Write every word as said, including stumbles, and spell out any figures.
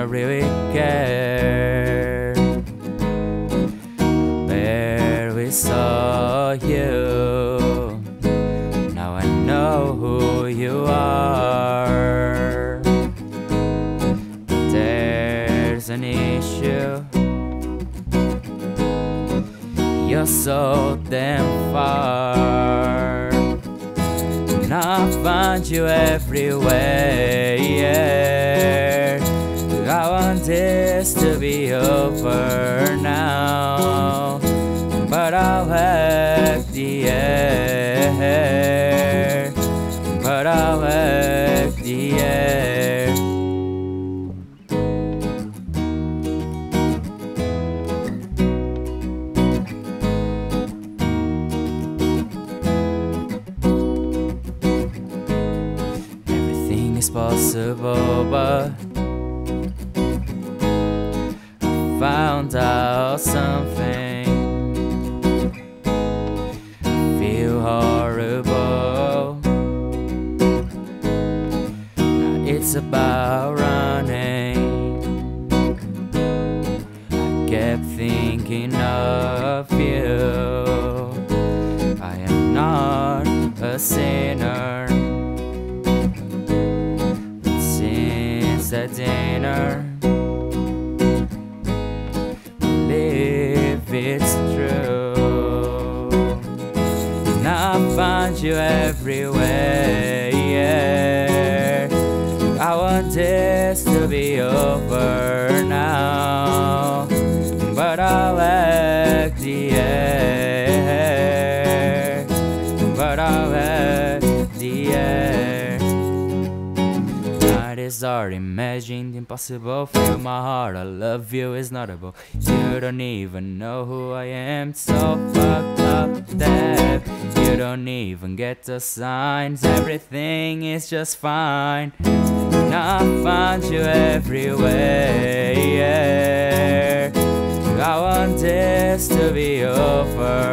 really care. Where we saw you, now I know who you are. There's an issue, you're so damn far, and I find you everywhere. I want this to be over now, but I'll have the air, but I'll have the air. Everything is possible, but I found out something. I feel horrible. Now it's about running. I kept thinking of you. I am not a sinner, but since that dinner, it's true. And I find you everywhere. I want this to be over now, but I'll let the air, but I'll let the air. Night is hard, imagined impossible. Feel my heart, I love you is notable. You don't even know who I am, so fucked up that you don't even get the signs. Everything is just fine, and I find you everywhere. I want this to be over